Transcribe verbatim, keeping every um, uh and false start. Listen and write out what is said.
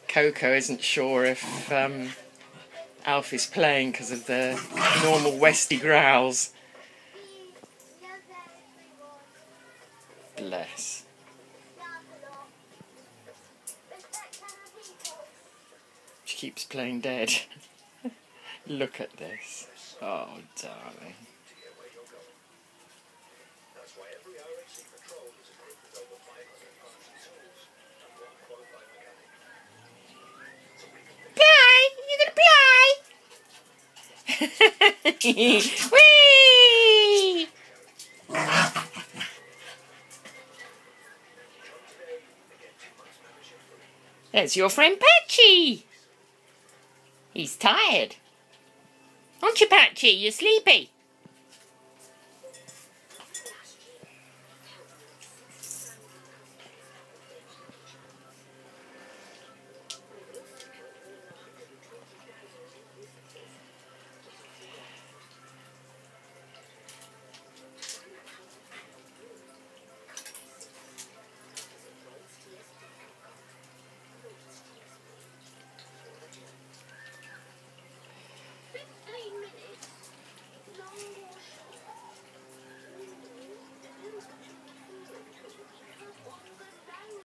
Coco isn't sure if um, Alf is playing because of the normal Westie growls. Bless. She keeps playing dead. Look at this. Oh, darling. Whee! There's your friend Patchy. He's tired. Aren't you, Patchy? You're sleepy.